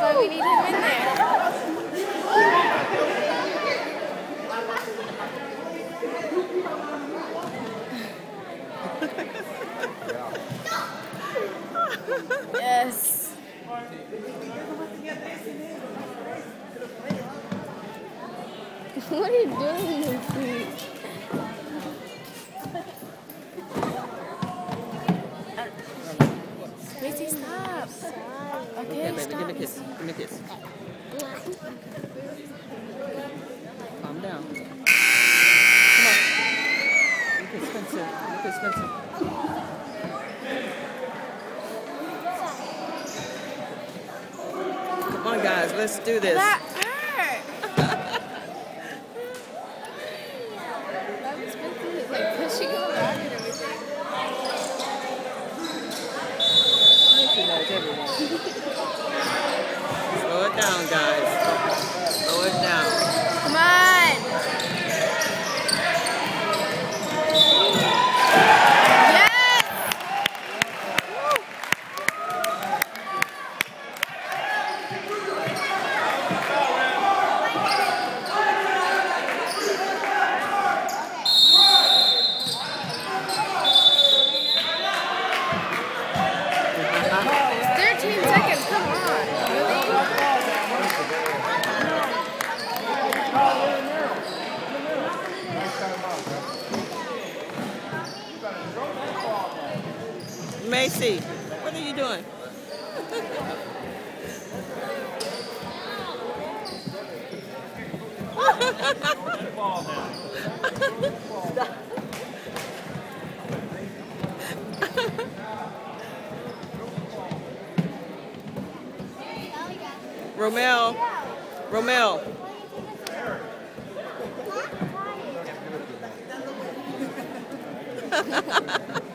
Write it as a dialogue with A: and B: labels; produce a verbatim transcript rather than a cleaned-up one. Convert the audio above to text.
A: why we need him in there. Yes. What are you doing, Lucy? Lucy, stop. Okay,
B: Okay, baby,
A: stop.
B: give me a kiss. Give me a kiss. Calm down. Come on. Give me a kiss, Spencer. Give me a kiss, Spencer. Come on, guys, let's do this.
A: That hurt. That was Spencer, like pushing him around and everything.
B: Slow it down, guys. Slow it down.
A: Come on. Yes. thirteen seconds, come on.
B: Macy, what are you doing? Romel, Romel. Ha ha ha.